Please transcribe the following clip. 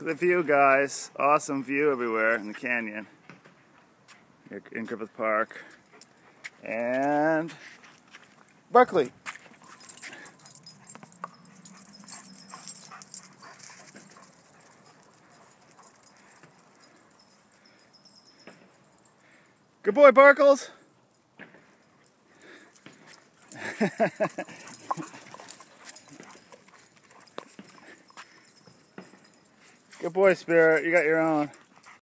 at the view, guys. Awesome view everywhere in the canyon. Here in Griffith Park. And Berkeley. Good boy, Barkles. Good boy, Spirit. You got your own.